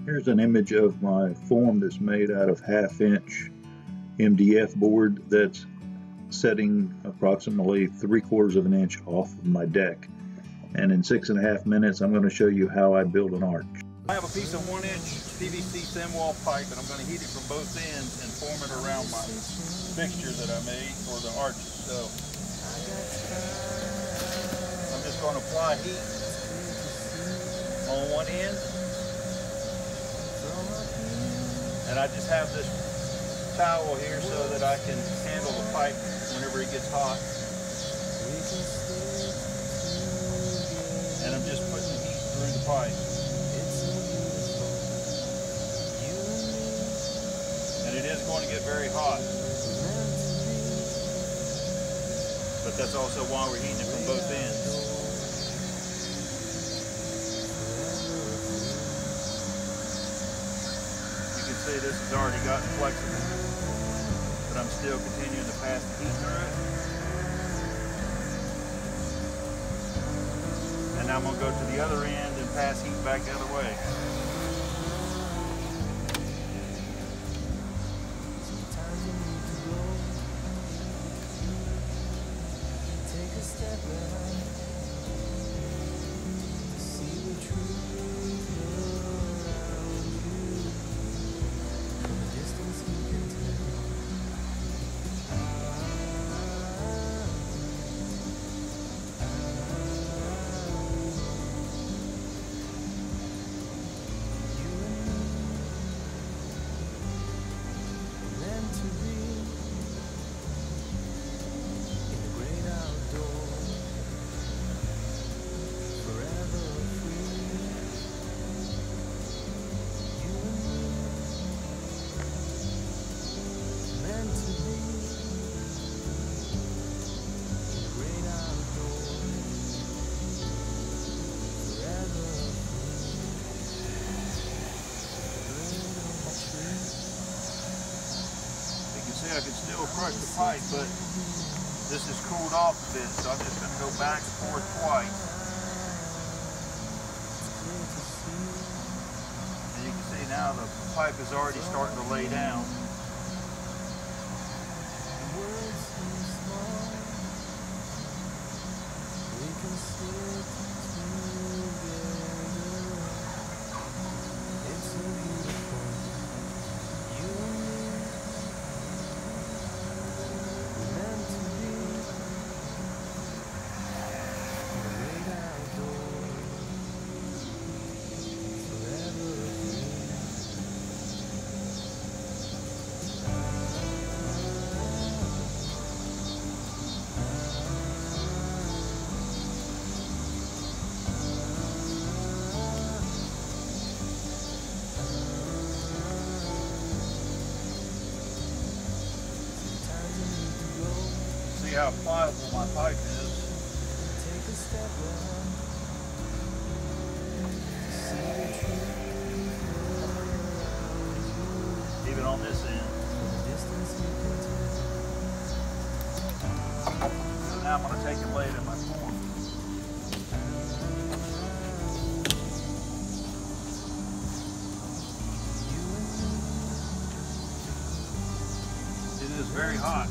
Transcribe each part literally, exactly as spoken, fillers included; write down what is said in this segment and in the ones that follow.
Here's an image of my form that's made out of half inch M D F board that's setting approximately three quarters of an inch off of my deck. And in six and a half minutes, I'm going to show you how I build an arch. I have a piece of one inch P V C thin wall pipe, and I'm going to heat it from both ends and form it around my fixture that I made for the arches. So I'm just going to apply heat on one end, and I just have this towel here so that I can handle the pipe whenever it gets hot. And I'm just putting heat through the pipe. And it is going to get very hot. But that's also why we're heating it from both ends. You can see this has already gotten flexible, but I'm still continuing to pass the heat through it. And now I'm going to go to the other end and pass heat back the other way. I can still crush the pipe, but this is cooled off a bit, so I'm just going to go back and forth twice. And you can see now the pipe is already starting to lay down. See how pliable my pipe is. Even on this end. So now I'm going to take and lay it in my form. It is very hot.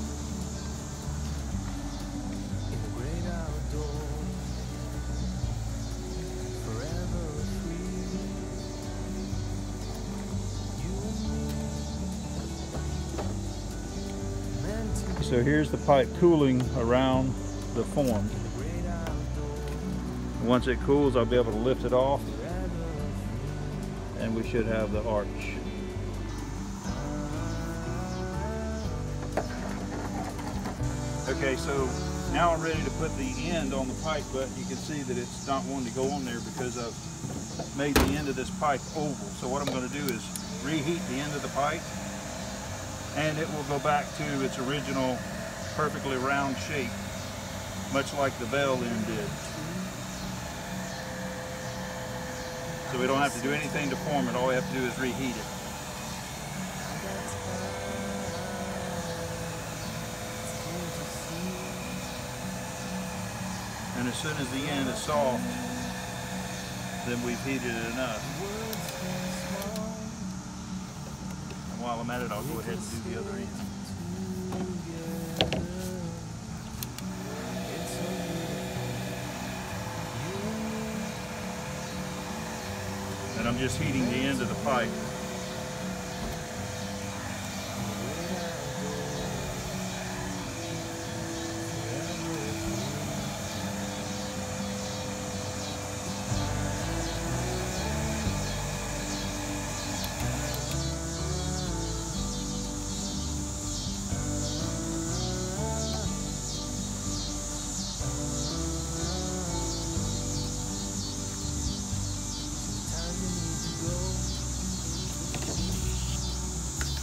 So here's the pipe cooling around the form. Once it cools, I'll be able to lift it off, and we should have the arch. Okay, so now I'm ready to put the end on the pipe, but you can see that it's not wanting to go on there because I've made the end of this pipe oval. So what I'm going to do is reheat the end of the pipe, and it will go back to its original perfectly round shape, much like the bell end did. So we don't have to do anything to form it, all we have to do is reheat it. And as soon as the end is soft, then we've heated it enough. while I'm at it, I'll go ahead and do the other end. And I'm just heating the end of the pipe.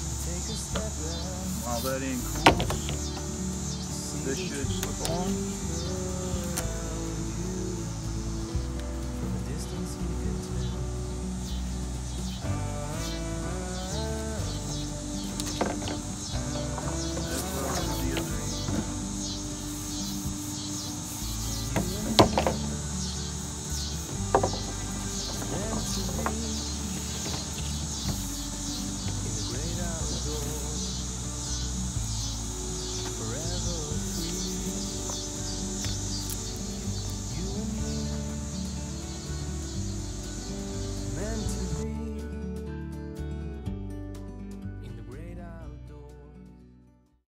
While that end cools, this should slip on.